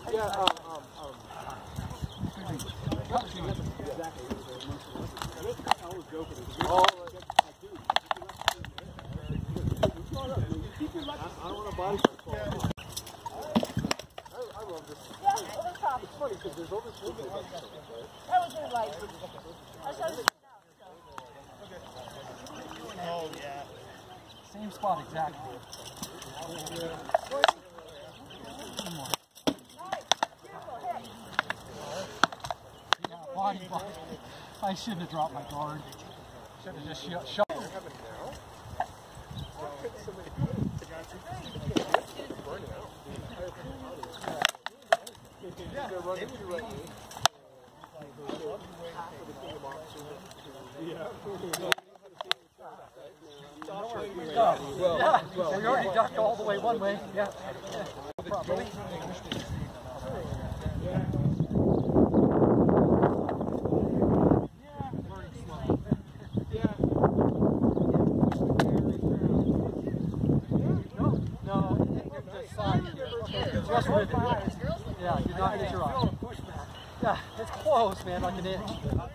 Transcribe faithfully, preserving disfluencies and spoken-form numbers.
Yeah, um, um, um. Oh, I don't want to body control. I love this. Yeah, over the top. It's funny because there's all this movement. That was really light. I started to sit out. Oh, yeah. Same spot exactly. Yeah, body, body. I shouldn't have dropped my guard. Should have just shot. shot. Yeah, they're running through right now. Yeah. Oh, well, yeah, well, we already ducked all the way one way. Yeah. Probably. Yeah, you're not going to get your eye. Yeah, it's close, man, like an inch.